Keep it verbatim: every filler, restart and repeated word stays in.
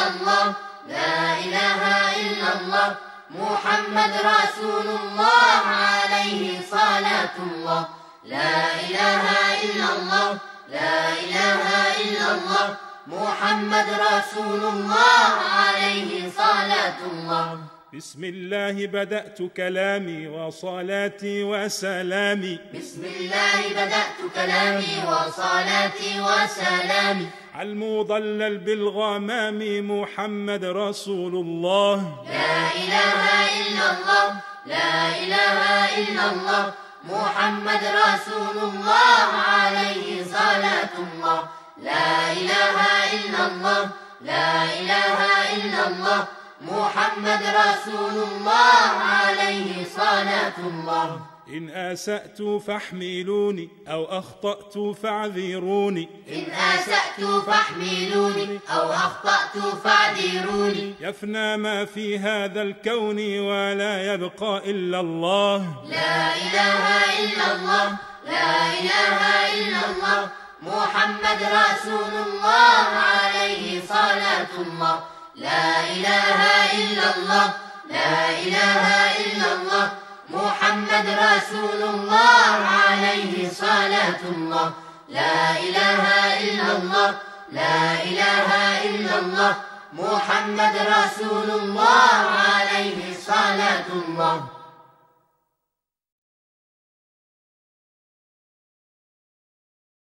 إلا الله لا إله إلا الله محمد رسول الله عليه صلاة الله لا إله إلا الله لا إله إلا الله محمد رسول الله عليه صلاة الله. بسم الله بدأت كلامي وصلاتي وسلامي بسم الله بدأت كلامي وصلاتي وسلامي على المضلل بالغمام محمد رسول الله لا إله إلا الله لا إله إلا الله محمد رسول الله عليه صلاة الله لا إله إلا الله لا إله إلا الله محمد رسول الله عليه صلاة الله. إن آسأت فاحملوني أو أخطأت فاعذروني إن آسأت فاحملوني أو أخطأت فاعذروني يفنى ما في هذا الكون ولا يبقى إلا الله لا إله إلا الله لا إله إلا الله محمد رسول الله عليه صلاة الله لا إله إلا الله لا إله إلا الله محمد رسول الله عليه صلاة الله لا إله إلا الله لا إله إلا الله محمد رسول الله عليه صلاة الله.